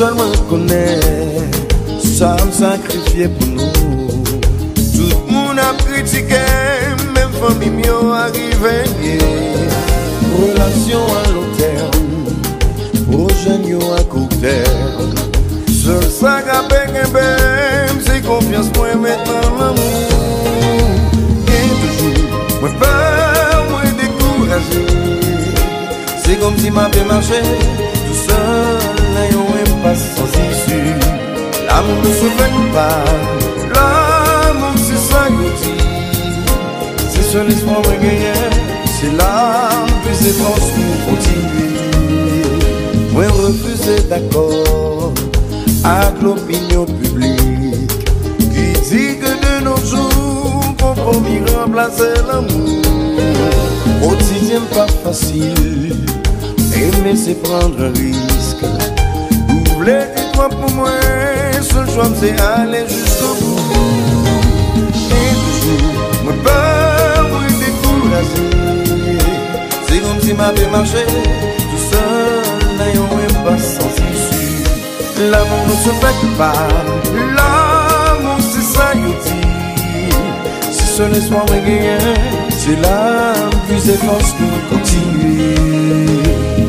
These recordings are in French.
seulement connaît, ça me sacrifié pour nous. Tout le monde a critiqué, même famille m'y arrivé. Relation à long terme, projet à court terme. Seul ça qu'a bien, c'est confiance moi maintenant l'amour. Et toujours, moi peur, moi découragé. C'est comme si ma vie marchait tout seul, n'ayant même pas sans issue. L'amour ne se fait pas, l'amour c'est ça que dit. C'est seul espoir moi gagner, c'est là que c'est force pour continuer. Moi refuser d'accord avec l'opinion publique qui dit que de nos jours, compromis remplacer l'amour. Quotidien pas facile, aimer c'est prendre un risque. Vous voulez dire quoi pour moi, seul choix c'est aller jusqu'au bout. Et toujours, moi peur, moi découragé. C'est comme si ma vie marchait tout seul, n'ayant même pas sans issue. L'amour ne se fait pas, l'amour c'est ça que dit. Si seul espoir me gagne, c'est l'âme plus efforce pour continuer.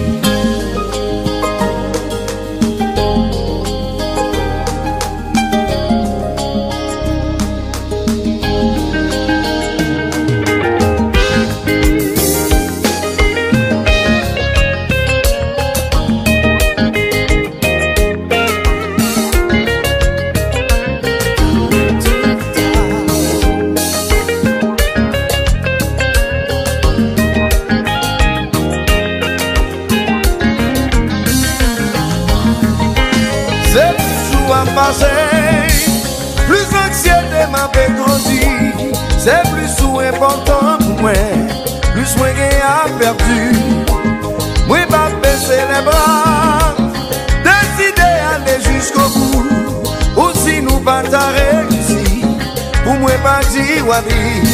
Plus anxiété m'a fait grandir, c'est plus sous important pour moi, plus moi qui a perdu. Moi pas baisser les bras, décider aller jusqu'au bout, ou si nous pas réussi, pour moi pas dire oui.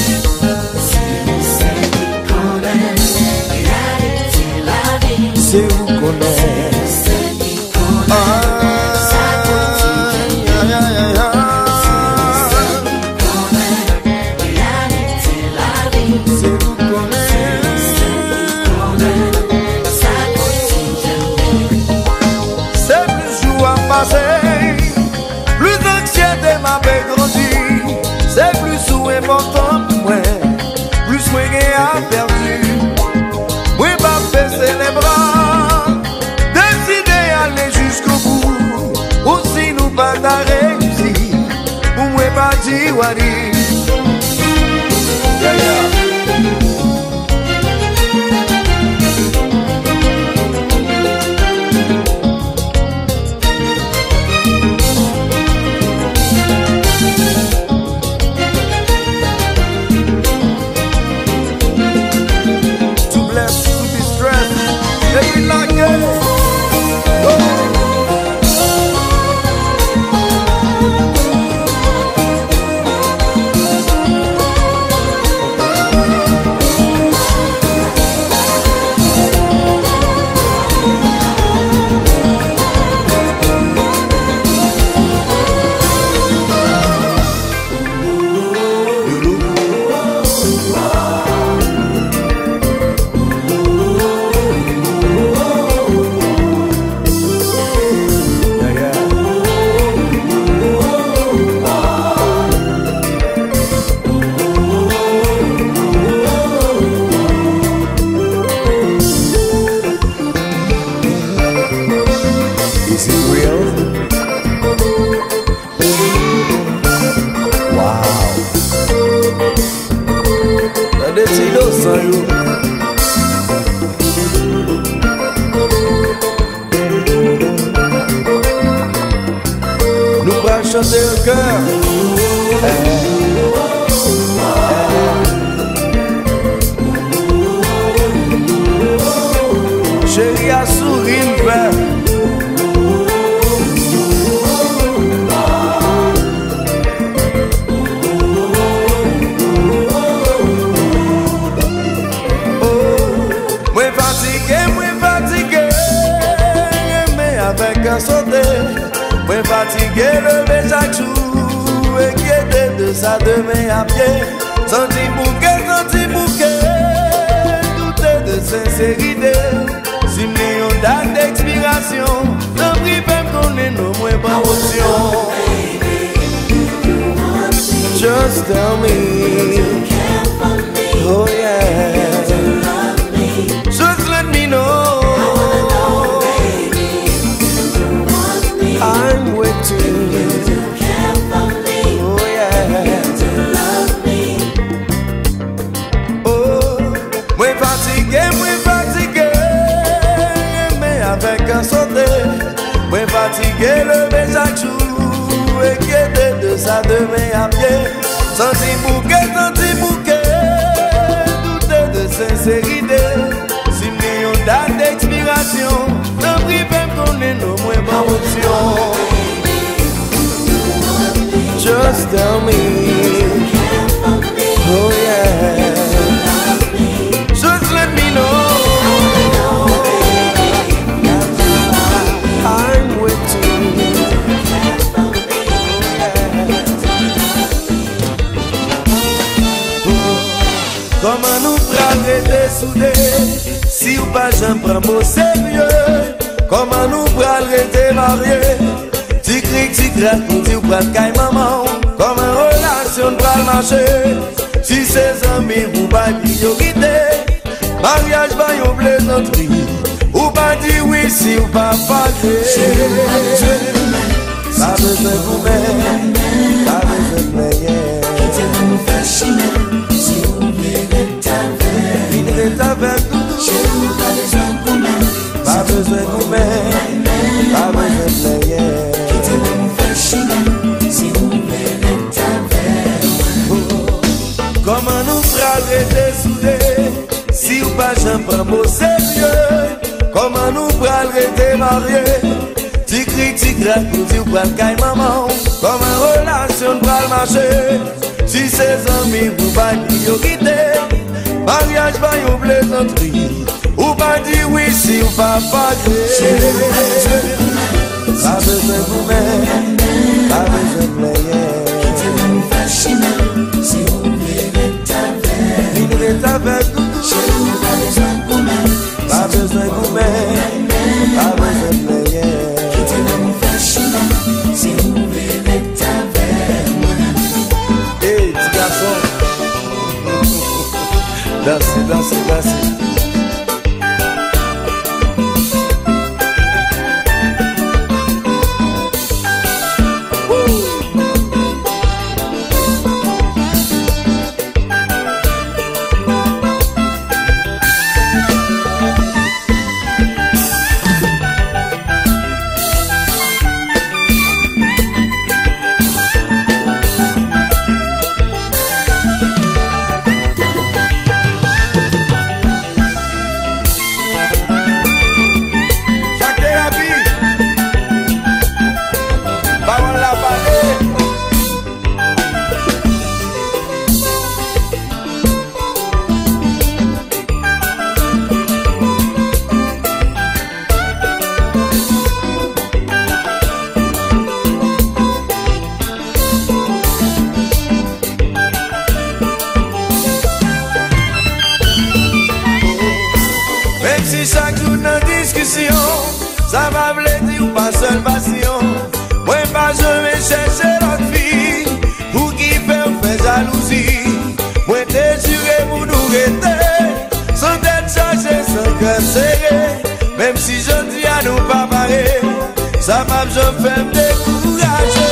C'est vous connaissez. Plus anxiété m'a fait grandir, c'est plus sous important pour moi, plus moi qui a perdu. Moi pas baisser les bras, décider aller jusqu'au bout, ou si nous pas réussi, pour moi pas dire wadi. Nous va chanter le cœur. Chérie a souri vert. Moi fatigué, mais avec un sauté. ça demain à pied. Senti bouquet, tout est de sincérité. Si nous avons date d'expiration, non prix même qu'on est nos moins pas option. Just tell me, oh yeah, just let me know. I'm waiting. Oh yeah. Oh, moi fatigué, mais avec un sauté. Moi fatigué, levé chaque jour, inquiété de ça demain à pied. Senti bouquet, tout est de sincérité. Si nous avons date d'expiration, non prix même qu'on est nos moins pas option. Just tell me, oh yeah, just let me know. I'm waiting. Comment nous prendre soudés si ou pas j'en prends mon sérieux? Comment nous prendre mariés? Ti craque pour dire ou pas de maman. Comment relation pral marcher? Si ses amis ou pas priorité, mariage va yon plaisanterie. Ou pas dire oui si ou pas fâché. Pas besoin de vous-même, pas besoin de meilleur. Quittez-vous fascinant, si vous verrez ta veille. Viendrez ta veille tout. Pas besoin de vous-même, pas besoin de vous-même, pas besoin de meilleur. Quittez-vous fascinant, si vous verrez ta veille. Comment nous prendre soudés, si ou pas j'en prends au sérieux? Comment nous prendre mariés? Ti craque pour dire ou pas de maman. Comment relation pral marcher? Si ses amis ou pas priorité, mariage va yon plaisanterie. Ou pas dire oui si ou pas fâché. Pas besoin de vous-même, pas besoin de meilleur. Quittez-vous fascinant, si vous verrez ta veille. Viendrez ta veille tout. Pas besoin de vous-même, pas besoin de vous-même, pas besoin de meilleur. Quittez-vous fascinant, si vous verrez ta veille. Hey, petit garçon, dansez. Chaque jour dans discussion, ça va v'laider ou pas seul passion. Moi pas je vais chercher l'autre fille pour qui fait jalousie. Moi déchiré pour nous rester, sans tête chargée, sans cœur serré. Même si je dis à nous pas pareil, ça va je fais me décourager.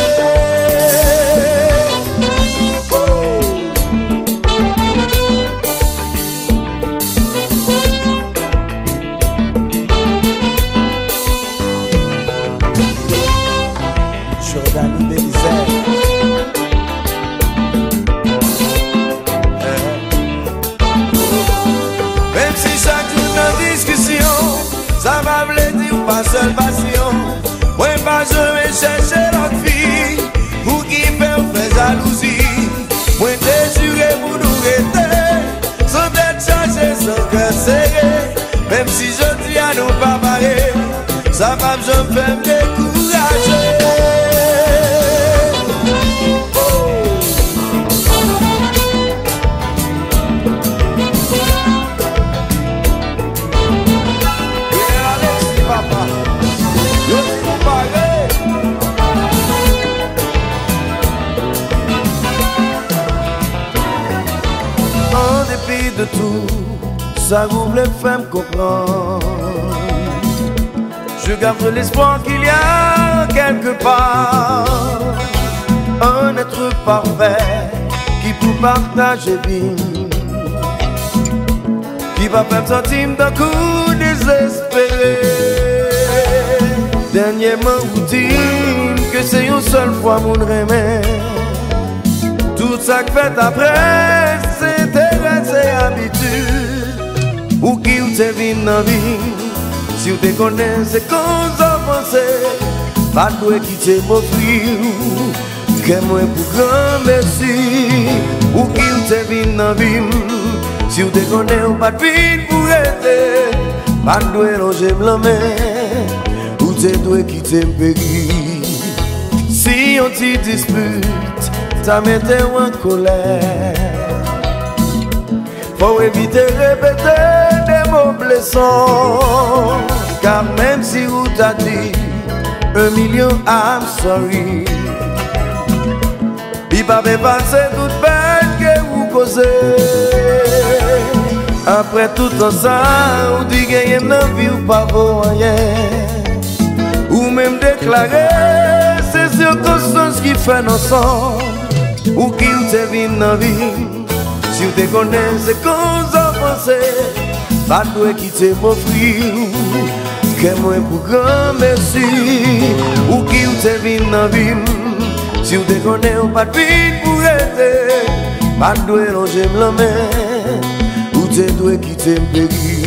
Même si chaque jour dans discussion, ça va v'laider ou pas seul passion. Moi pas je vais chercher l'autre fille pour qui fait jalousie. Moi déchiré pour nous rester, sans tête chargée, sans cœur serré. Même si je dis à nous pas pareil, ça va je fais me décourager. envie de tout, ça ouvre les femmes comprendre. Je garde l'espoir qu'il y a quelque part un être parfait qui pour partager vie, qui va faire sortir d'un coup désespéré. Dernièrement vous dites que c'est une seule fois mon remède. Tout ça que fait après c'est intérêt, c'est habitude. Ou qui ou te vit dans la vie, si vous te connaissez c'est qu'on s'en pensait. Pas de quitter mon fil, que moi pour grand merci. Ou qui ou te vit dans la vie, si vous te connaissez ou pas de vie pour aider. Pas de loger blâmer, ou te doit quitter mon pays. Si on t'y dispute, ça mettait en colère. Faut éviter de répéter des mots blessants, car même si vous t'a dit 1 million I'm sorry, il va pas passer toute peine que vous causez. Après tout ça, vous dites qu'il y a une vie ou pas pour rien, ou même déclarer ces circonstances qui font ensemble. Ou qui ou te vit dans la vie, si vous te connaissez qu'on s'en pensait. Pas de quitter mon frère, que moi pour grand merci. Ou qui ou te vit dans la vie, si vous te connaissez ou pas de vie pour aider. Pas de loger la main, ou te doit quitter mon pays.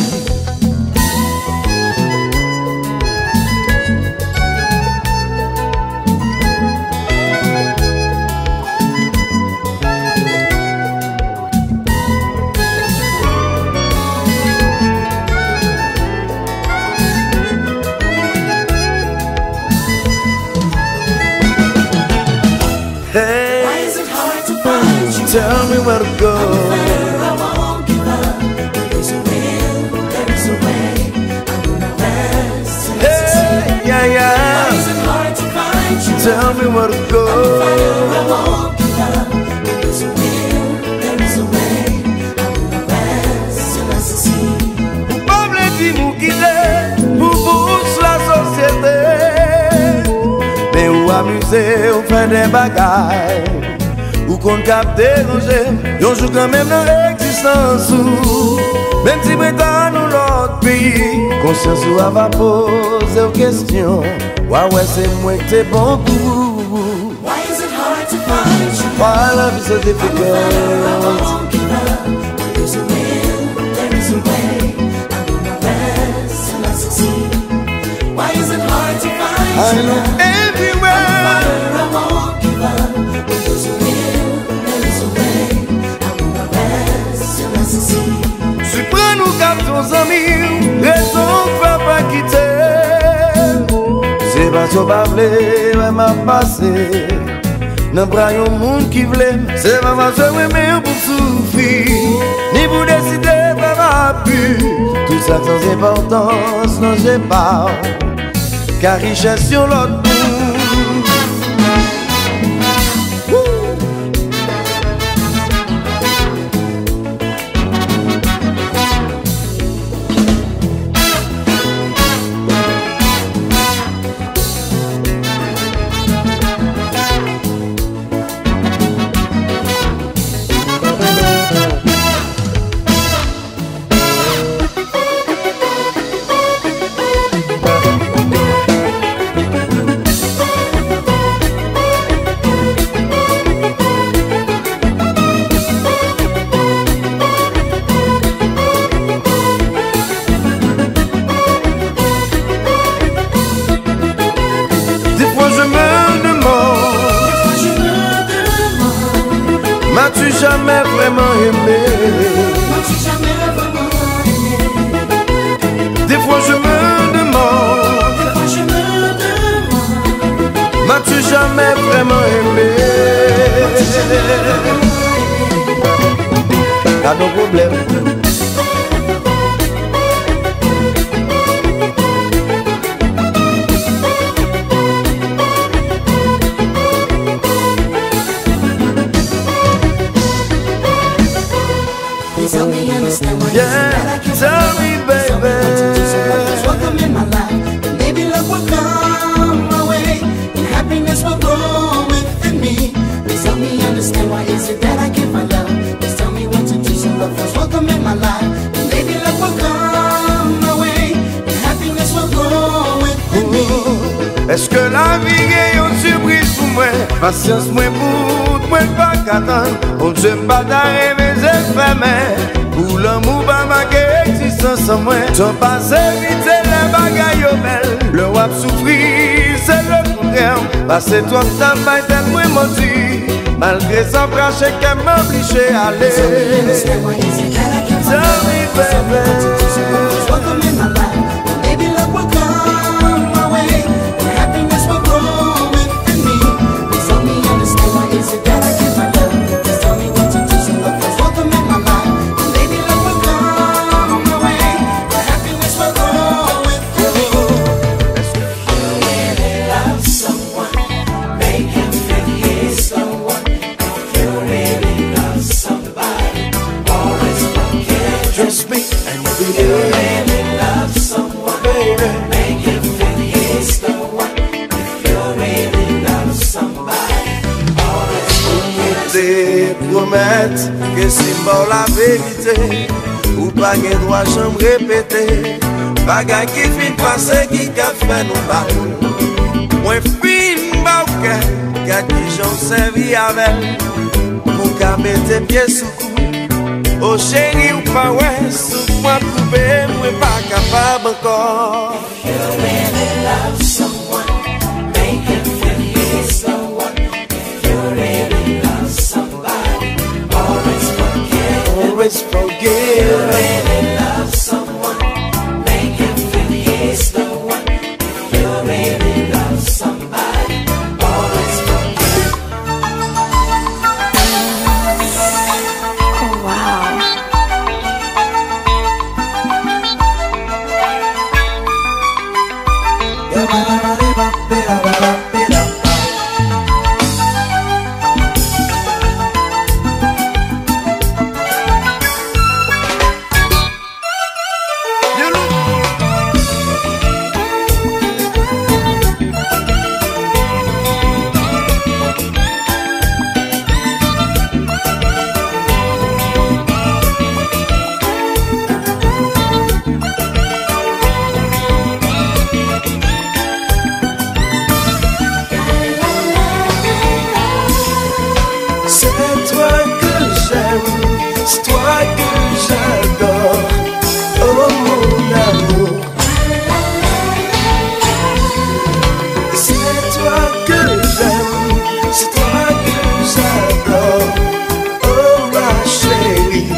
Tell me where to go. I won't give up. There's a will, there's a way. I will not rest till I succeed. Yeah, yeah. Why is it hard to find you? Tell me where to go. I won't give up. There's a will, there is a way. I will not rest till I succeed. Pas les vous quitter pour bouche la société, mais ou amuser ou faire des bagailles. Ou qu'on cap déranger, yon joue quand même dans l'existence. Même si prétend nous l'autre pays, conscience ou à va poser aux questions. Ouais, c'est moi que t'es bon pour. Why is it hard to find you? Why love is so difficult? I won't give up. There's a will, there is a way. I will not rest till I succeed. Why is it hard to find you? I look everywhere. I won't give up. There's a will, there is a way. I will not rest till I succeed. Si prends nous cap ton ami, raison va pas quitter. C'est pas so pas vle, ouais m'a passé. Nan bras yon monde qui vle, c'est pas ma soeur mais pour souffrir. Ni pour décider pas ma pu. Tout ça sans importance, non j'ai pas. Car richesse sur l'autre bout. M'as-tu jamais vraiment aimé? M'as-tu jamais vraiment aimé? Des fois je me demande. Des fois je me demande. M'as-tu jamais vraiment aimé? M'as-tu jamais vraiment aimé? T'as nos problèmes. Yeah, tell me, baby. Welcome in my life, and maybe love will come my way, and happiness will grow within me. Please help me understand why is it that I can't find love. Please tell me what to do so love first welcome in my life, and maybe love will come my way, and happiness will grow within me. Est-ce que la vie est une surprise pour moi? Patience moi pour moi pas qu'attendre. On ne sait pas d'arriver mes effets. Pour l'amour pas ma existence sans moi. T'en passe vite c'est les bagailles au belles. Le wap souffrir c'est le contraire. Parce que toi t'as pas été moins maudit. Malgré ça branché qu'elle m'oblige à aller. Tell me baby. Welcome in my life, maybe love will come my way, and happiness will grow within me. Please help me understand why is it that I can't find love. Please tell me what to do so love first welcome in my life, and maybe love will come my way, and happiness will grow within me. If you really love someone, make him feel he's the one. If you really love somebody, always forget. Trust me and you'll be If you there. really love someone, Baby. make him feel he's the one. If you really love somebody, always forget. Te promettre que c'est pour la vérité. Ou pas gen droit jamais répéter. Bagay qui fin passer qui ka fait nous battre. Moi fin ba ou ka qui j'en servi avec. Pour ka mettre pied sous cou. Oh chérie ou pas ouais, sous moi coupé, moi pas capable encore. If you really love someone, make him feel he's the one. If you really love somebody, always forget. Always If you forgive. really love someone, make him feel he's the one. If you really love somebody, always forget. Oh, wow. C'est toi que j'aime, c'est toi que j'adore, oh mon amour. C'est toi que j'aime, c'est toi que j'adore, oh ma chérie.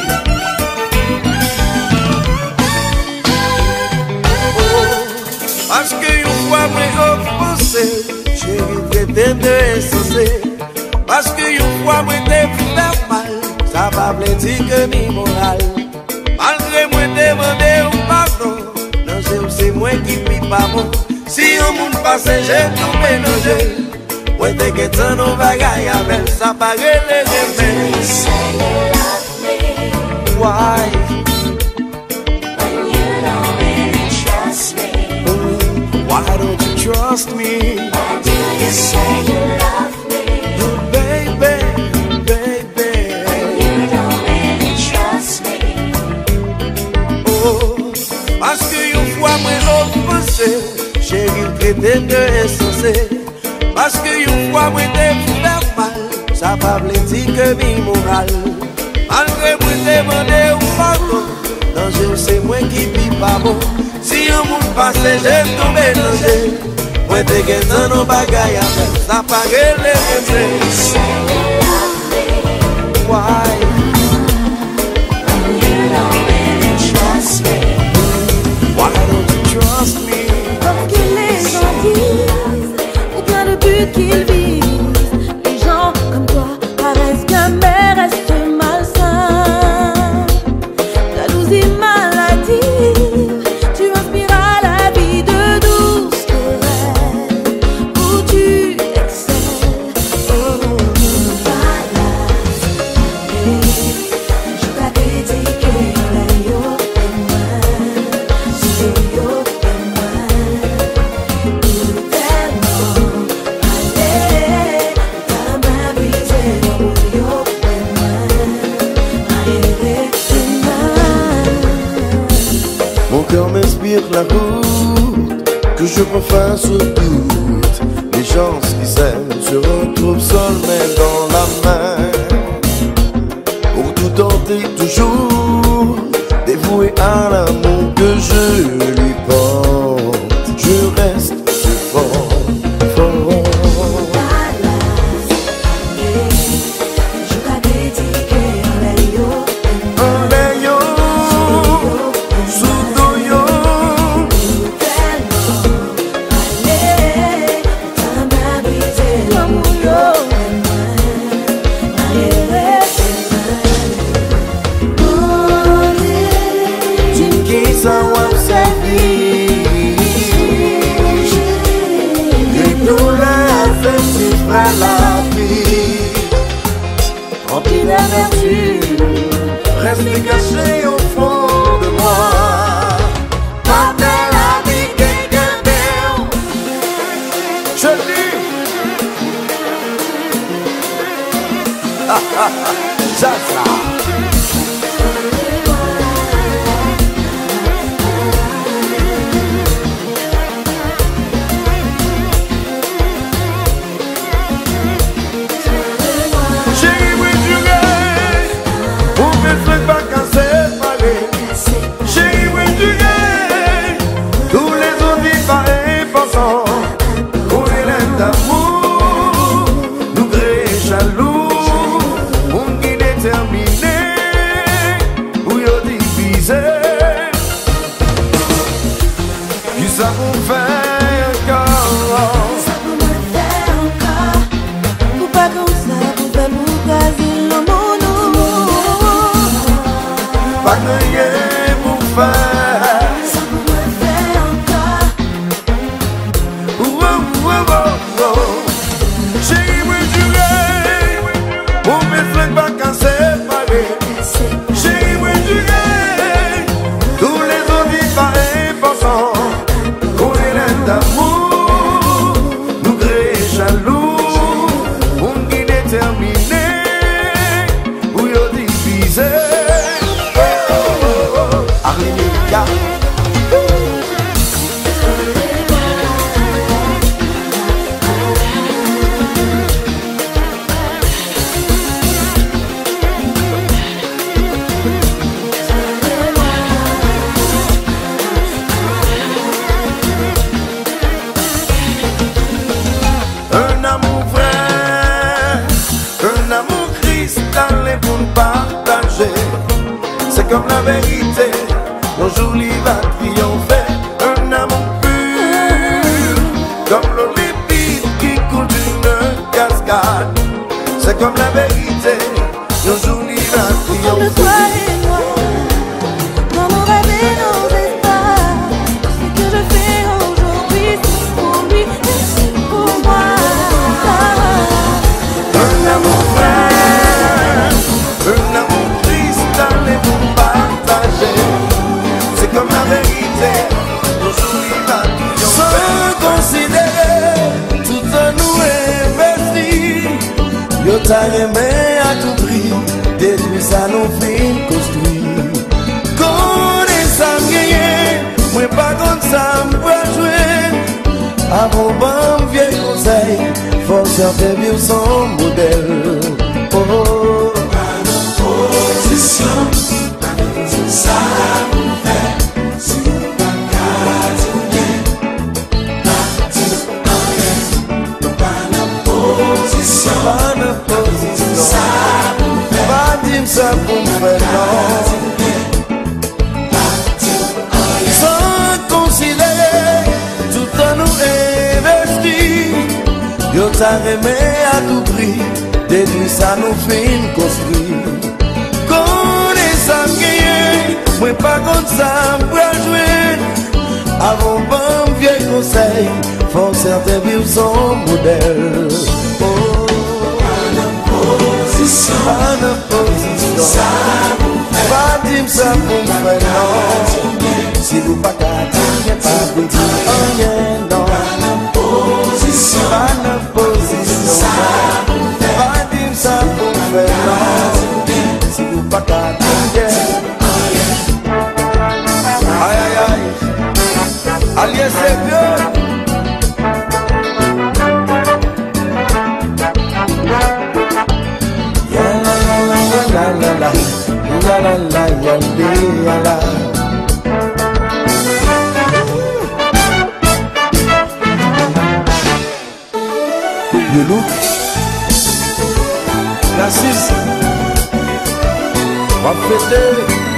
Oh, parce que une fois moi offensé, chérie traité de insensé. Parce que une fois moi t'ai fait mal, ça va pas dire que mi moral. Malgré moi demander un pardon, non c'est moi qui pis pas bon. Si un monde passe j'ai tout mélangé. Moi t'es que t'en nos bagailles avec ça paraît les remèdes. You say you love me Why? when you don't really trust me. Why don't you trust me? Why do you say you love me Oh baby, baby. when you don't really trust me? Oh, parce que une fois moi offensé, chérie traité de insensé. Parce que une fois moi t'ai fait mal, ça va pas dire que mi moral. Malgré moi demander un pardon, non je sais moi qui pis pas bon. Si un monde passe j'ai tout mélangé. Moi t'es que dans nos bagailles avec ça paraît les remèdes. You say you love me Why? when you don't really trust me. Why don't you trust me? Parce qu'il est gentil, ou bien le but qu'il vise. Les gens comme toi paraissent bien mais restent malsains. Jalousie maladive, tu inspires à la vie de douces querelles où tu excelles. Oh, la route que je prends face au doute. Les gens qui s'aiment se retrouvent seuls mais dans la main. Pour tout tenter toujours, dévoué à l'amour que je lui porte, je reste plus fort, fort. Rempli de vertu, Restez caché au fond de moi. pas de la vie quelqu'un d'autre. Je le dis. Ça. Ça vous fait encore. Ça vous me fait encore. Ou pas comme ça, vous faites vous caser le monde. Pas de rien pour faire. Ça vous me fait encore. Oh, oh, oh, oh, oh. Chérie, oui, tu gagnes. Pour mes flingues pas qu'à séparer. Chérie, oui, tu gagnes. Tous les autres vivent pas importants. D'amour, nous créer jaloux, on qui déterminé, ou yo divisé. Alléluia. Un amour vrai, un amour cristallin pour nous partager. C'est comme la vérité, un jour il va triompher. Un amour pur, comme l'eau limpide qui coule d'une cascade. C'est comme la vérité, un jour il va Comme le triompher. toi et moi, dans nos rêves et nos espoirs. Ce que je fais aujourd'hui, c'est pour lui et c'est pour moi. Un amour vrai, un amour cristallin pour nous partager. C'est comme la vérité, aujourd'hui va triompher. Sans considérer tout un nous investi, yo t'a aimé à tout prix, détruit ça nous fin construit. Connais ça gagné, moi pas comme ça m'pois jouer. Avant bon vieux conseil, faut servir vivre son modèle. Oh, Position, ça vous fait, si vous pas position, ça vous fait, pas dire ça pour me faire non. Sans considérer tout en nous investi, yo t'a aimé à tout prix, détruit ça nous fin construit. Connais ça gagné, moi pas comme ça m'pois jouer. Avant bon vieux conseil, faut certains vivre son modèle. Oh, position, ça vous fait, pas dire ça pour me faire non. Si vous pas qu'à pas de dire rien non. position, Pas de position, pas dire ça pour me faire non. Si vous pas qu'à dire aïe aïe aïe. la la ya ya la. Le look, la 6, va fêter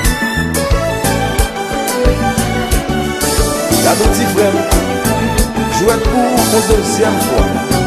la petite frère, jouer pour une deuxième fois.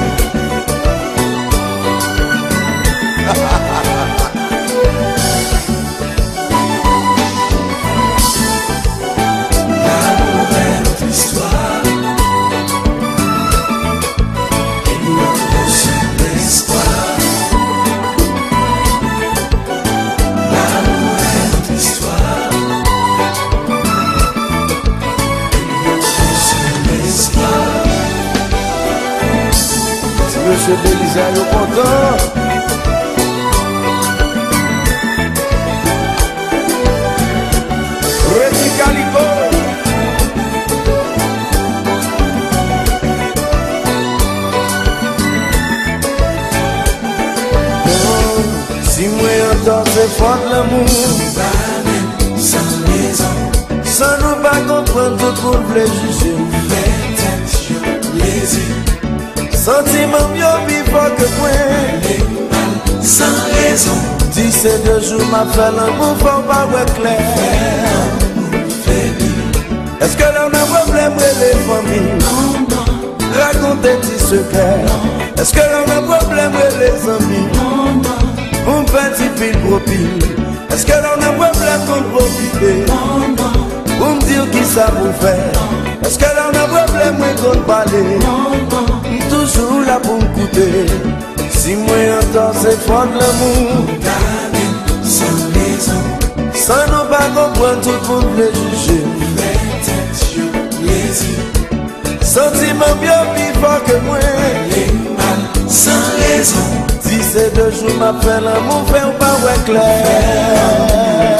Monsieur Bélisa, nous content. Réti Calico. Si moi entends c'est fort l'amour, sans raison, sans nous pas comprendre tout qu'on voulait juger. Sentiment mieux vivant que moi, sans raison. 17 jours m'a fait l'amour, faut pas voir clair. Est-ce que l'on a un problème avec les familles? Racontez tes secrets. Est-ce que l'on a un problème avec les amis? Un petit fil gros pile. Est-ce que l'on a un problème qu'on profite? Pour me dire qui ça vous fait? Est-ce que l'on a un problème qu'on parle? Toujours là pour m'écouter. Si moi entends c'est fort de l'amour, sans raison, sans nous pas comprendre tout le monde veut juger. Sentiment bien plus fort que moi, sans raison. 17 jours m'a fait l'amour, fait ou pas ouais clair.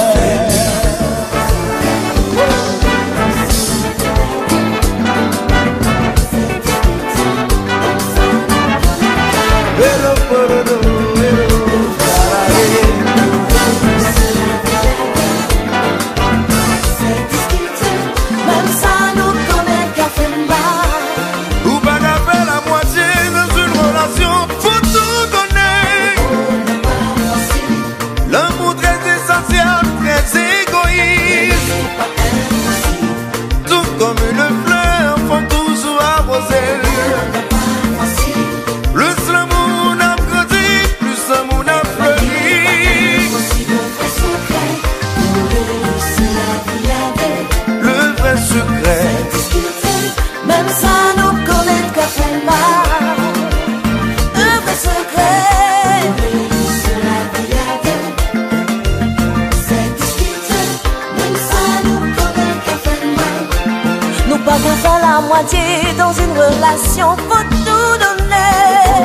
Dans une relation, faut tout donner.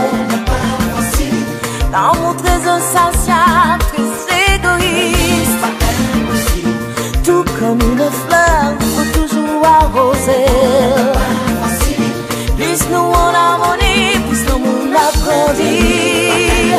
L'amour très insatiable, très égoïste. Tout comme une fleur, faut toujours arroser. Plus nous en harmonie, plus l'amour l'agrandit.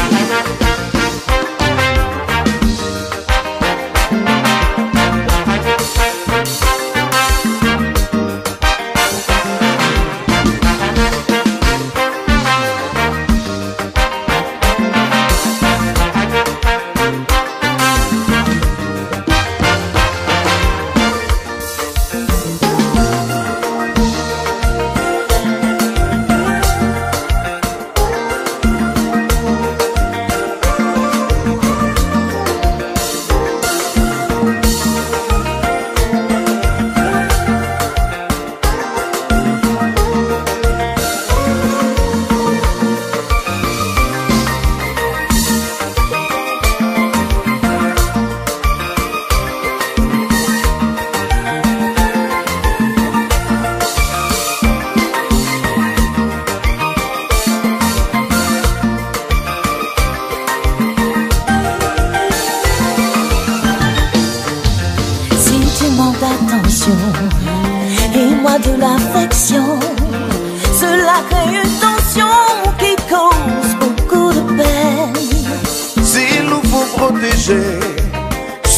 Et moi de l'affection, cela crée une tension qui cause beaucoup de peine. S'il nous faut protéger,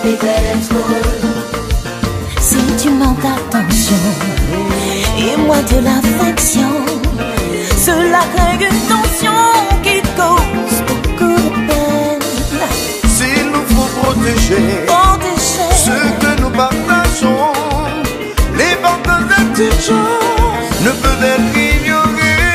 Si tu manques d'attention et moins de l'affection, cela crée une tension qui cause beaucoup de peine. S'il nous faut protéger ce que nous partageons, les partages de petites choses ne peuvent être ignorés.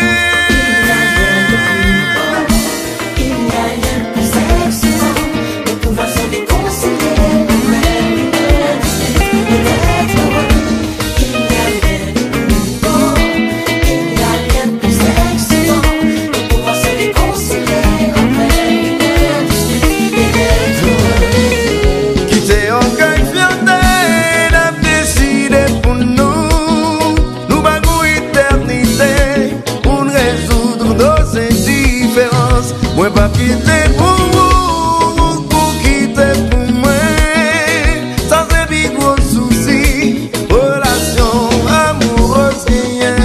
Il n'y a rien de plus excitant de pouvoir se réconcilier, même une être heureux. Il n'y a rien de plus beau, il n'y a rien de plus excitant de pouvoir se réconcilier, même une être heureux. Quitter orgueil, fierté, n'a décidé pour nous, nous bagou éternité, pour résoudre nos indifférences. Moi pas quitter pour vous, pour quitter pour moi, sans un big gros souci, relation amoureuse rien.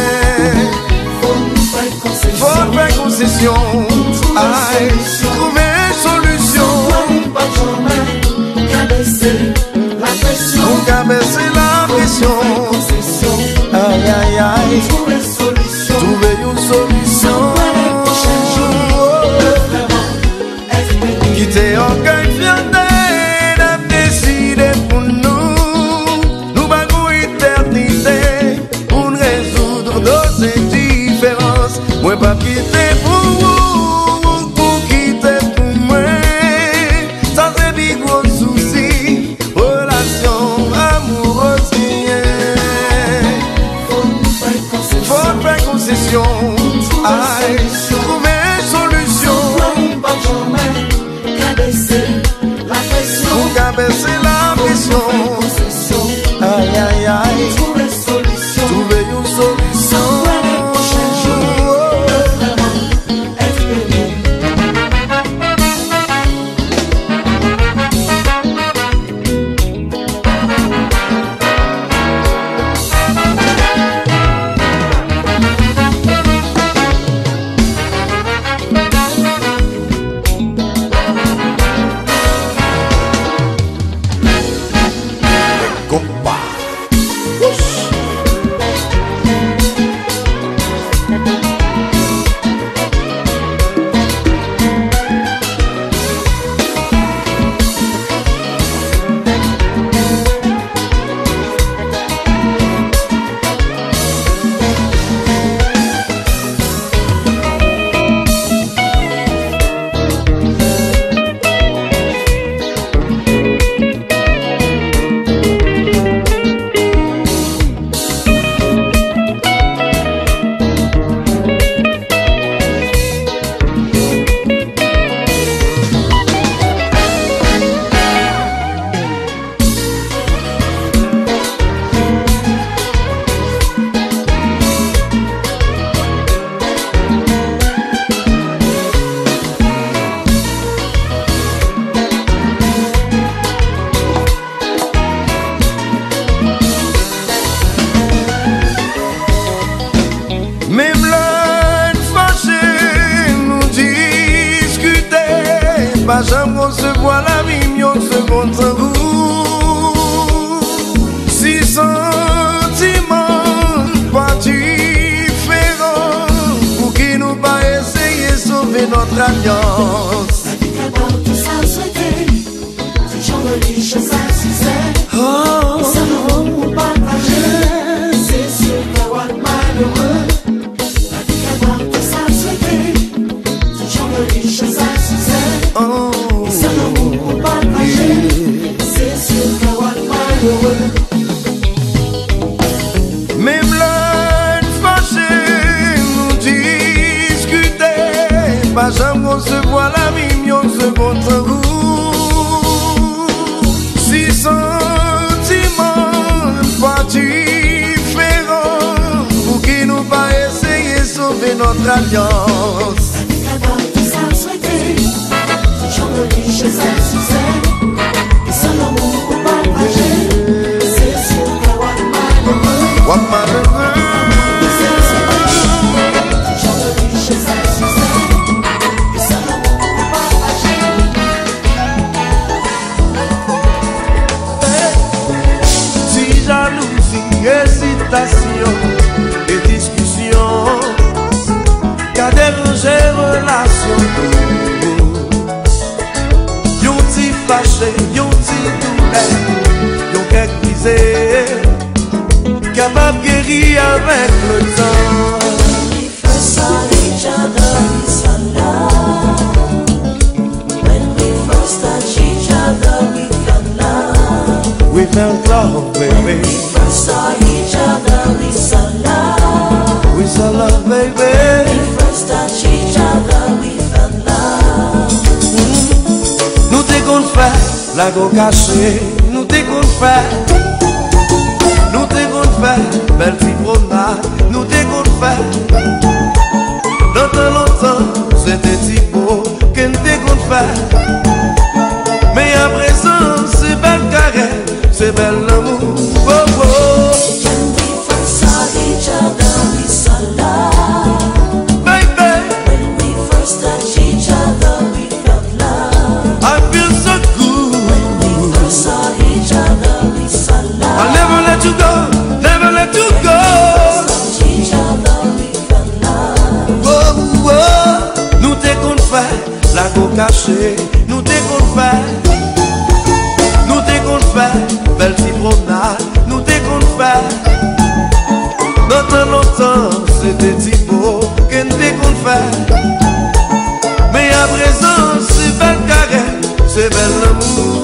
Faut faire concession, aïe, trouver solution. On a baissé la pression. Aïe aïe aïe. Trouver une solution. Quitter orgueil, fierté, n'a décidé pour nous, nous bagou éternité, pour résoudre nos indifférences. Moi pas quitter pour vous, pour quitter pour moi, sans un big gros souci, relation amoureuse rien. Faut faire concession, aïe, trouver solution. On a baissé la pression. Aïe aïe aïe. Trouver une solution. Même l'un fâché nous discuter, pas jamais on se voit la vie, on se compte sans vous. Si sentiments pas différents, pour qui nous pas essayer de sauver notre alliance. Oh, c'est sûr qu'à what malheureux. même l'un fâché nous discuter, pas jamais on se voit la vie, on se compte sans vous. Si sentiments pas différents, pour qui nous pas essayer de sauver notre alliance. What malheureux. brisé, capable de guérir avec le temps. We first saw each other, we saw love. When we first touched each other, we felt love. We felt love, When baby. we first saw each other, we saw love. We saw love, When baby. we first touched each other, we felt love. Nous t'es qu'on fait, la go cachée. Nous t'es qu'on fait. Nous t'es qu'on fait, belle petite promenade. Nous t'es qu'on fait. Longtemps, c'était si beau que nous t'es qu'on fait. Mais à présent, c'est belle caresse, c'est bel amour. Oh, oh. When we first saw each other, we saw love. Baby, When we first touched each other, we felt love. I feel so good. When we first saw each other, we saw love. I'll never let you go, never let you go. Touched each other, we felt love. Oh, oh. Nous t'es qu'on fait, la go cachée. Nous t'es qu'on fait. Nous t'es qu'on fait, belle petite promenade. Nous t'es qu'on fait. Longtemps, c'était si beau que nous t'es qu'on fait. Mais à présent, c'est belle caresse, c'est bel amour.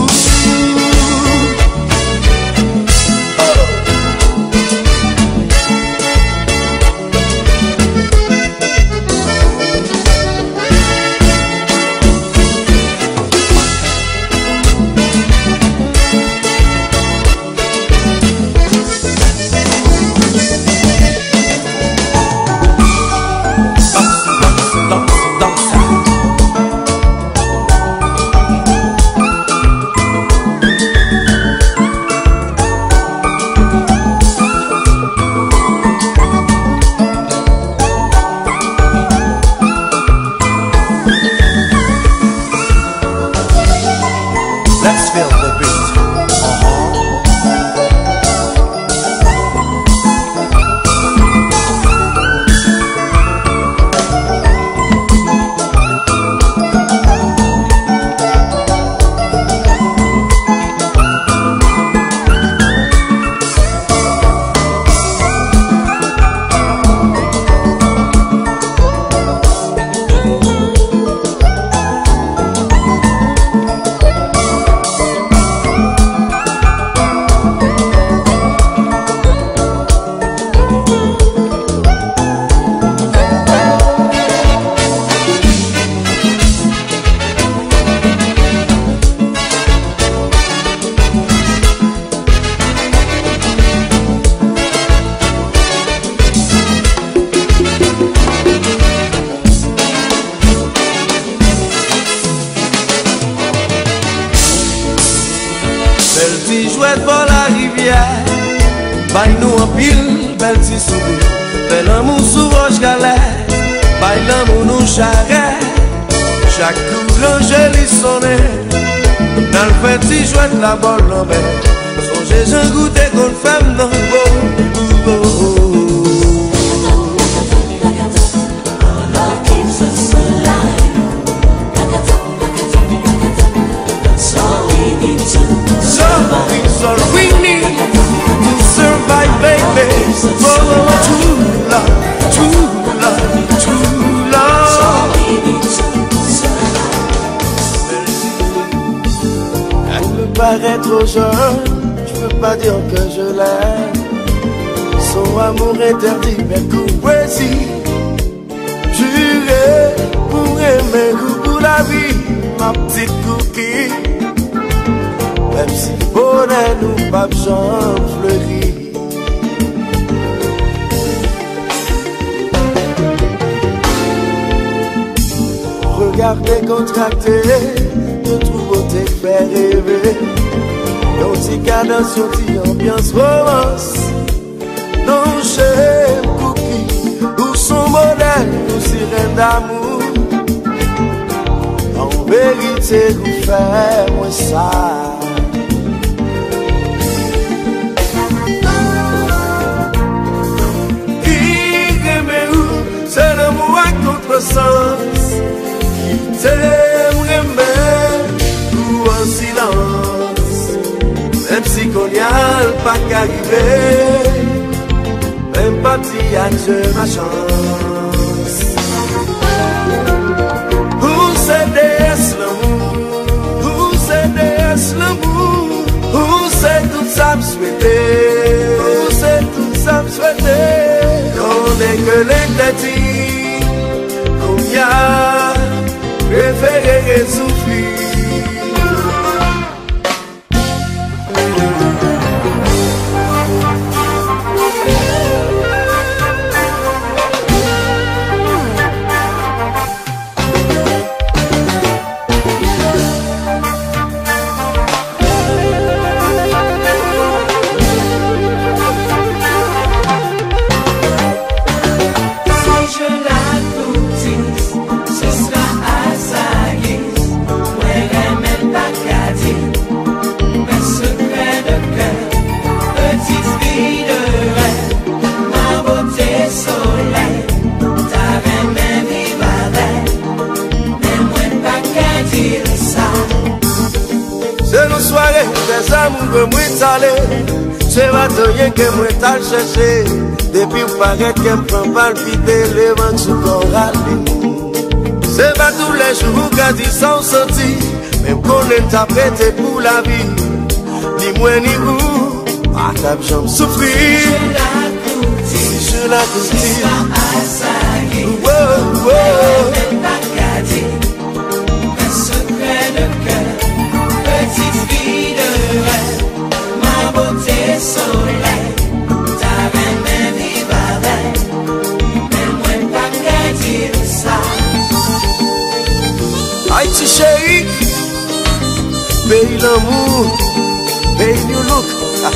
Let's feel the beat. Belle petite jouette pour la rivière, baille nous en pile, belle petite sourire. Fais l'amour sous roche galère, baille l'amour nous charrette. Chaque coup l'angélie sonne, dans le petit jouette la bonne lambert. Songez j'en goûté qu'on femme non beau. Love keeps us alive. That's all we need to It's all we need to survive, baby. Oh, true love, true love, true That's all love. we need to survive. Elle me paraît trop jeune, je peux pas dire que je l'aime. Son amour interdit mes coups poésie. Juré pour aimer pour la vie, ma petite cookie. Même si bonheur nous pas besoin fleurir. Regardez contracté, de tout beauté fait rêver. Yon ti cadence, yon ti ambiance romance. Non j'aime cookie, ou son modèle, ou sirène d'amour. En vérité, vous faites moi ça. C'est l'amour à contresens qui t'aimerait même ou en silence. Même si qu'on y a pas qu'arriver, même parti à Dieu ma chance. Où c'est déesse l'amour, où c'est déesse l'amour, où c'est tout ça me souhaiter, où c'est tout ça me souhaiter. On est que l'interdit, combien préféré souffrir. C'est pas rien que moi t'as cherché. Depuis ou paraît qu'elle prend palpiter les vents sous coral. C'est pas tous les jours qu'elle dit sans sentir. Même qu'on est apprêté pour la vie. Ni moi ni vous, à ta jambe souffrir. Si je la coutille, oh, oh. Un secret de cœur, petite fille de rêve. Beauté soleil, ta même vie avec, mais moi pas qu'à dire ça. Haïti chérie, pays l'amour, pays new look.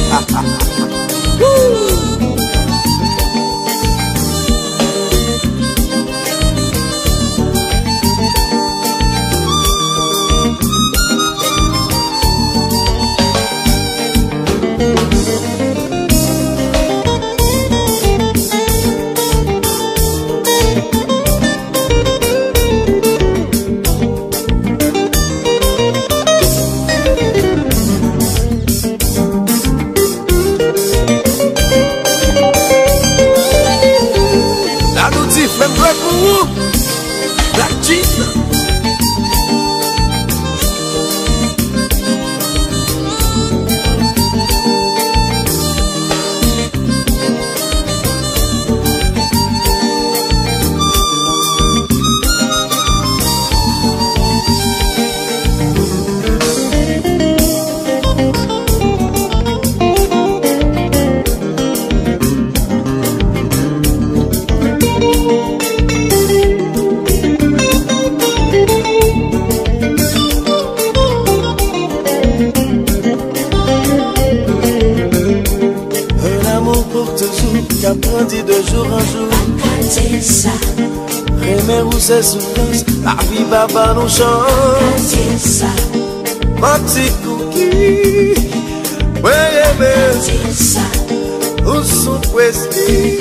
C'est souffrance, la vie va pas nous changer. Ma petite cookie, ouais, mais où sont prestés?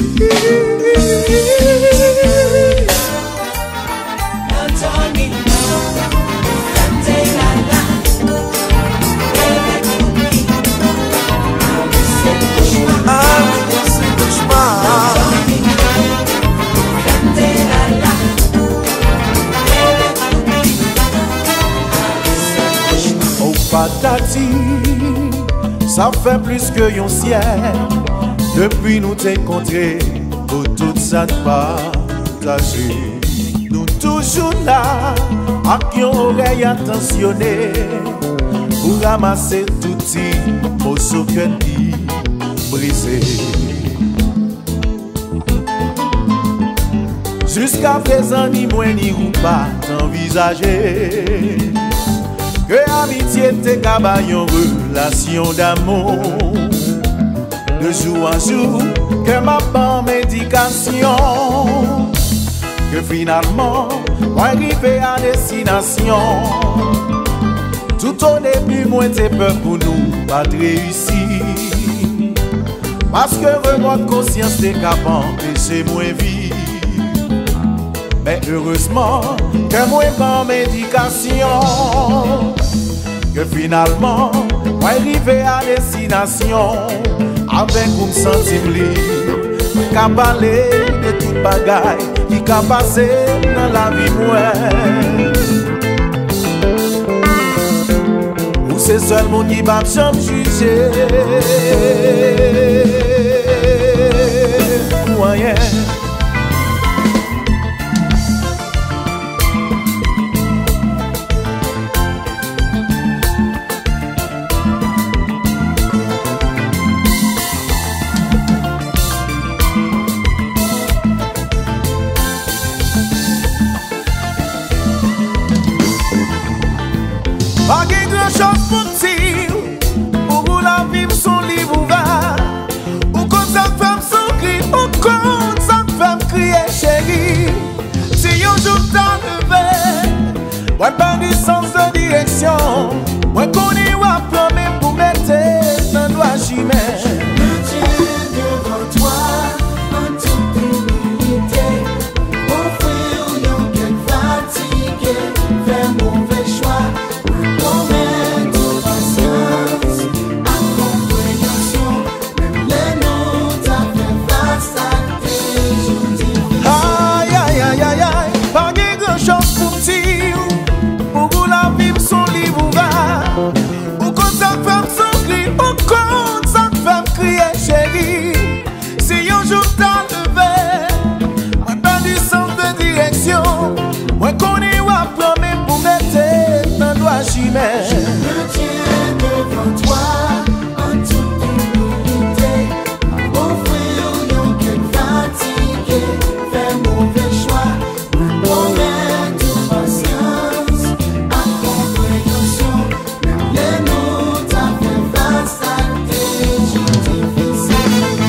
Patati, ça fait plus que yon ciel. Depuis nous t'encontrés, pour tout ça te partager. Nous toujours là, avec yon oreille attentionnée, pour ramasser tout petit morceau que dit brisé. Jusqu'à présent, ni moi ni ou pas t'envisager que l'amitié t'est qu'à une relation d'amour. De jour en jour, que ma bonne médication, que finalement, on arrive à destination. Tout au début, moi t'ai peur pour nous pas de réussir. Parce que remords de conscience t'es capable d'empêcher moi vivre. Mais heureusement que moi prends médication, que finalement Moi arrivé à destination avec un sentiment libre. Qu'a parler de toute bagaille qui qu'a passé dans la vie moi. Ou c'est seul mon qui va me juger. Moyen. Pas grand chose pour dire, pour la vivre son livre ouvert. Ou quand ça femme son cri, ou quand ça femme crier chérie. Si un jour t'as levé, moi pas du sens de direction. Moi connais ou à plomber pour mettre dans doigt chimère. Je me tiens devant toi en toute humilité. Offrir yon qu'elle fatigué, fait mauvais choix. Moi connais ou à plomber pour mettre dans doigt chimère. Je me tiens devant toi en toute humilité. Offrir yon qu'elle fatigué, fait mauvais choix. Promets toute patience, à compréhension. Même les mots t'as fait face à tes jours difficiles.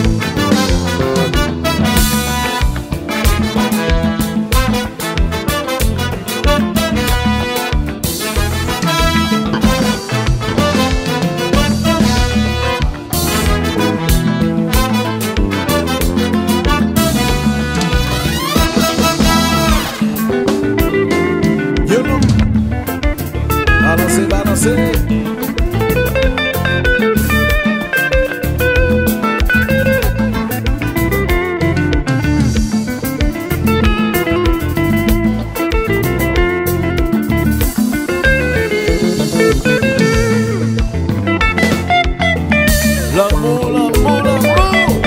Balancez. L'amour, l'amour, l'amour.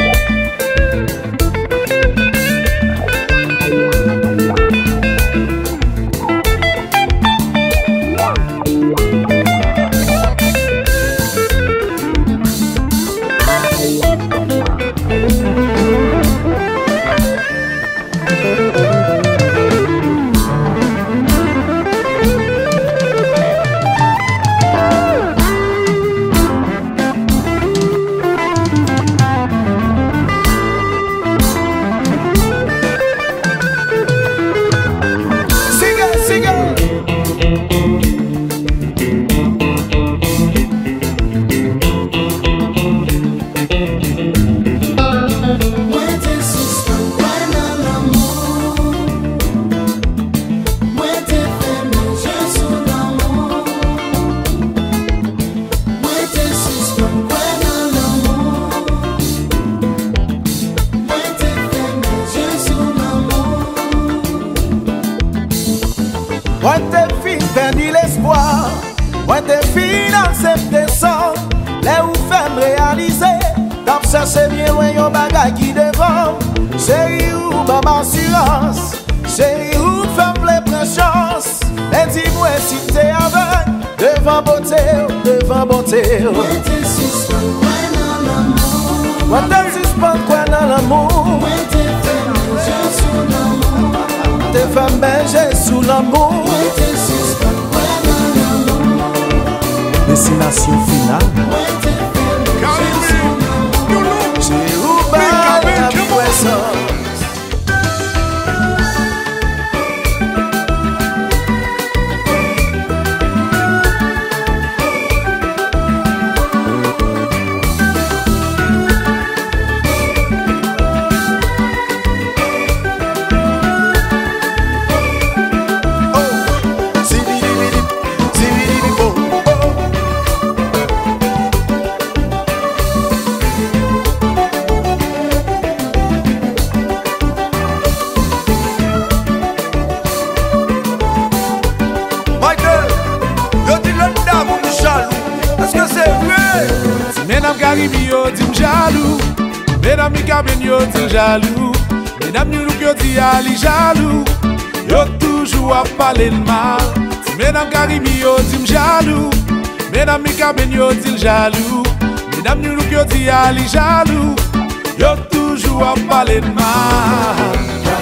Moi t'es fin perdu l'espoir, moi t'es fin accepté ça. Les ou fait me réaliser, d'ab chercher bien loin yon bagay qui devant. Chérie ou baba assurance, chérie ou femme les prend chance. Mais dis-moi si t'es avec, devant beauté, devant beauté. Moi t'es suspend quoi dans l'amour, moi t'es suspend quoi dans l'amour. Moi t'es femme, je suis l'amour. T'es femme, j'ai sous l'amour. Destination finale. J'ai oublié la puissance. Mesdames Caribi yo dit jaloux, mesdames Mikaben yo dit jaloux, mesdames New Look yo dit Ali jaloux, yo toujours à parler de mal. Mesdames Caribi yo dit jaloux, mesdames Mikaben yo dit jaloux, mesdames New Look yo dit Ali jaloux, yo toujours à parler de mal.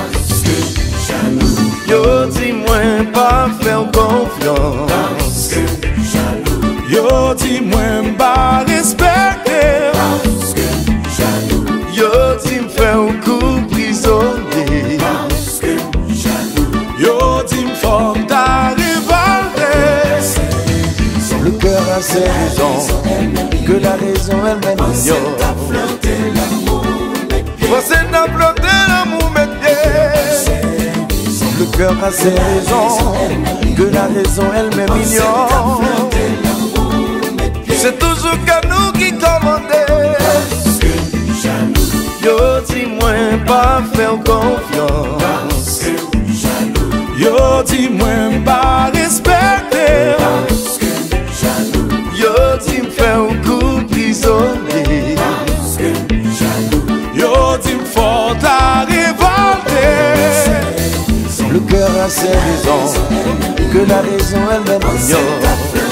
Yo dis moi pas faire confiance. Yo dis moi pas respecter. Yo dis me faire un coup prisonnier. Yo dis me forme ta révolter. Le cœur a ses raisons, que la raison elle-même ignore. Você n'a planté l'amour métier. Le cœur a ses raisons, que la raison elle-même ignore. C'est toujours qu'à nous qui commandons. Yo dis-moi pas faire confiance. Yo dis-moi pas respecter. Yo dis me faire un coup prisonnier. Yo dis me faut ta révolter. Le cœur a ses raisons, que la raison elle-même ignore.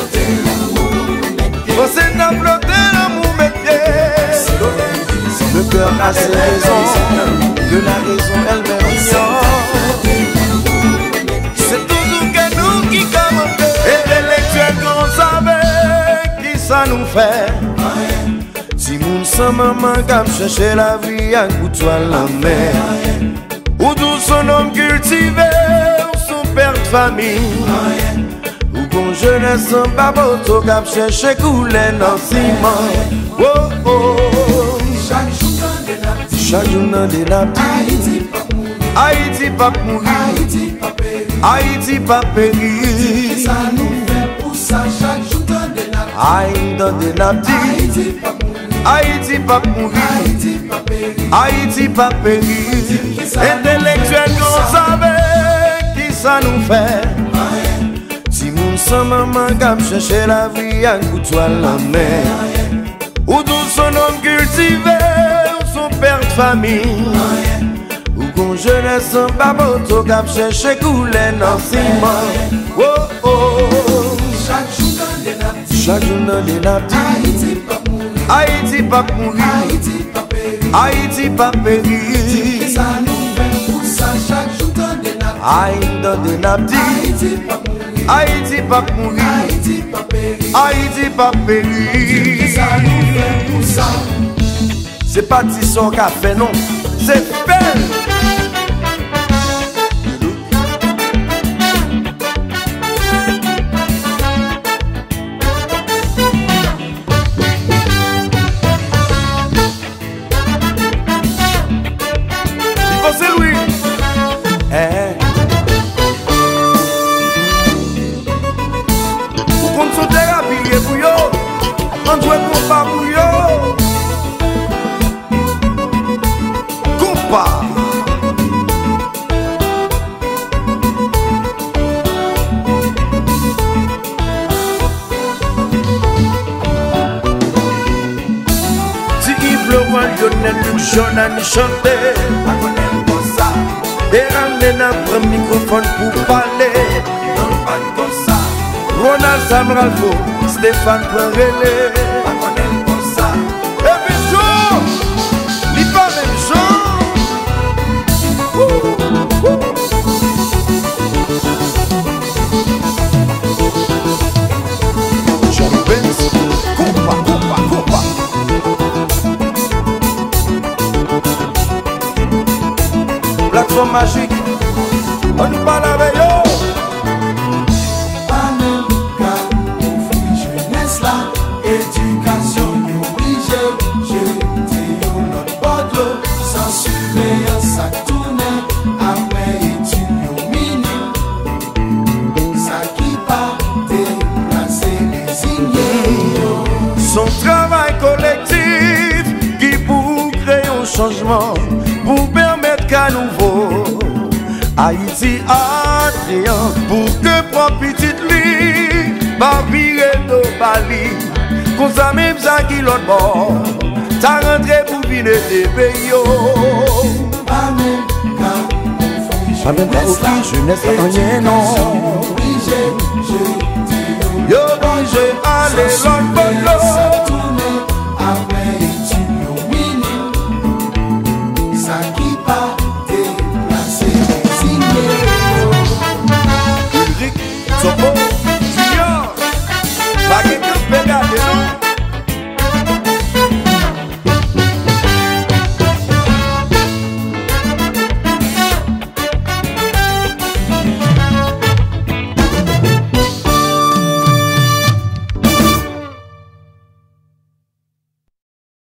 Você n'a planté l'amour métier. Le cœur a ses raisons, que la raison elle-même ignore. C'est toujours que nous qui commandons. Et l'intellectuel qu'on savait qui ça nous fait. Si moun sans maman qui chercher la vie à couteau à la mer. Ou d'où son homme cultivé, ou son père de famille. Ou qu'on jeunesse en baboto qui chercher couler dans le ciment. Oh oh. Chaque jour dans des nappes. Haïti pas mourir. Haïti pas périr. Ça nous fait pour ça chaque jour dans des nappes. Haïti dans des nappes. Haïti pas mourir. Haïti pas périr. Intellectuel qu'on savait qui ça nous fait. Si moun sans maman qui chercher la vie à couteau à la mer. Ou d'où son homme cultivé, ou son père de famille. Ou qu'on jeunesse en baboto qui chercher couler dans le ciment. Oh oh. Chaque jour dans des nappes. Chaque jour dans des nappes. Haïti pas mourir. Haïti pas mourir. Haïti pas périr. Ça nous fait pour ça chaque jour dans des nappes. Haïti dans des nappes. Haïti pas mourir. Haïti pas périr. Haïti pas périr. Haïti pas périr. Ça nous fait pour ça. C'est pas Tisson qui a fait non, c'est fait. Jonan chante, pas connaître comme ça. Et ramener notre microphone pour parler, non pas comme ça. Ronald Samralfo, Stéphane Prelé, pas connaître comme ça. Et puis jour, il pas même jour. John Benz, compa, compa, compa. Plateforme magique, on nous parle avec eux. Pas même qu'à offrir jeunesse là, éducation obligée. Je dis notre poteau, sans surveillance ça tourne. Après études minime, ça qui part déplacer désigné. Son travail collectif qui pour créer un changement, pour permettre qu'à nouveau Haïti a créant pour que pour petite lit pas virer nos bali, qu'on ça même ça qui l'autre bord pas même pas oublié, jeunesse en rien non. Yo obligé aller loin.